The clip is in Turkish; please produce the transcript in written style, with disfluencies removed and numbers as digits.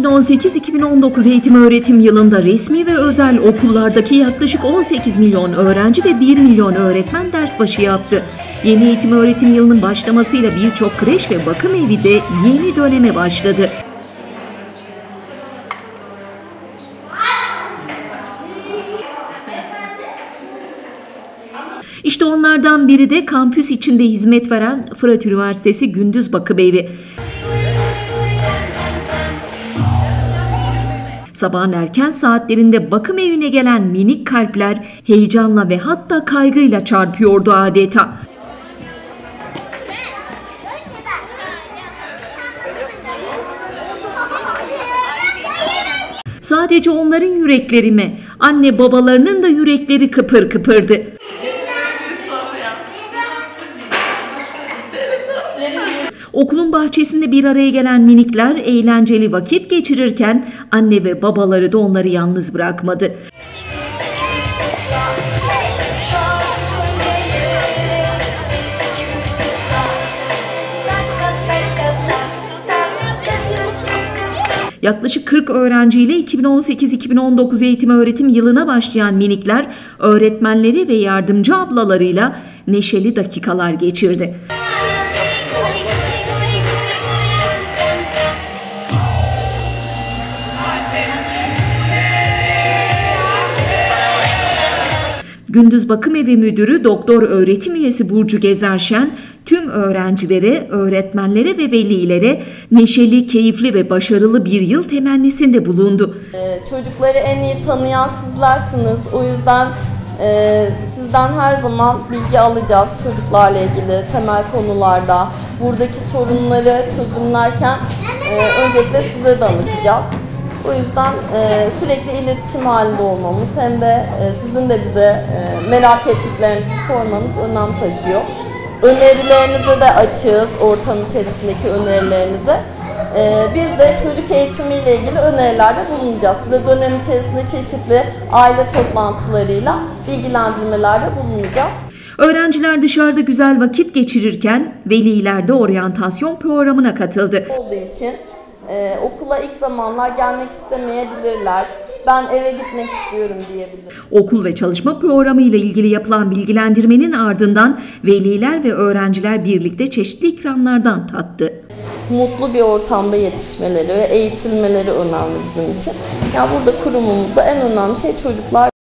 2018-2019 eğitim-öğretim yılında resmi ve özel okullardaki yaklaşık 18 milyon öğrenci ve 1 milyon öğretmen ders başı yaptı. Yeni eğitim-öğretim yılının başlamasıyla birçok kreş ve bakım evi de yeni döneme başladı. İşte onlardan biri de kampüs içinde hizmet veren Fırat Üniversitesi Gündüz Bakım Evi. Sabahın erken saatlerinde bakım evine gelen minik kalpler heyecanla ve hatta kaygıyla çarpıyordu adeta. Sadece onların yürekleri mi? Anne babalarının da yürekleri kıpır kıpırdı. Okulun bahçesinde bir araya gelen minikler eğlenceli vakit geçirirken anne ve babaları da onları yalnız bırakmadı. Yaklaşık 40 öğrenciyle 2018-2019 eğitim-öğretim yılına başlayan minikler öğretmenleri ve yardımcı ablalarıyla neşeli dakikalar geçirdi. Gündüz Bakım Evi Müdürü Doktor Öğretim Üyesi Burcu Gezerşen tüm öğrencilere, öğretmenlere ve velilere neşeli, keyifli ve başarılı bir yıl temennisinde bulundu. Çocukları en iyi tanıyan sizlersiniz. O yüzden sizden her zaman bilgi alacağız çocuklarla ilgili temel konularda. Buradaki sorunları çözümlerken öncelikle size danışacağız. O yüzden sürekli iletişim halinde olmamız hem de sizin de bize merak ettiklerinizi sormanız önem taşıyor. Önerilerinize de açığız, ortam içerisindeki önerilerinize. Biz de çocuk eğitimiyle ilgili önerilerde bulunacağız. Size dönem içerisinde çeşitli aile toplantılarıyla bilgilendirmelerde bulunacağız. Öğrenciler dışarıda güzel vakit geçirirken veliler de oryantasyon programına katıldı. Olduğu için okula ilk zamanlar gelmek istemeyebilirler. Ben eve gitmek istiyorum diyebilir. Okul ve çalışma programı ile ilgili yapılan bilgilendirmenin ardından veliler ve öğrenciler birlikte çeşitli ikramlardan tattı. Mutlu bir ortamda yetişmeleri ve eğitilmeleri önemli bizim için. Yani burada kurumumuzda en önemli şey çocuklar.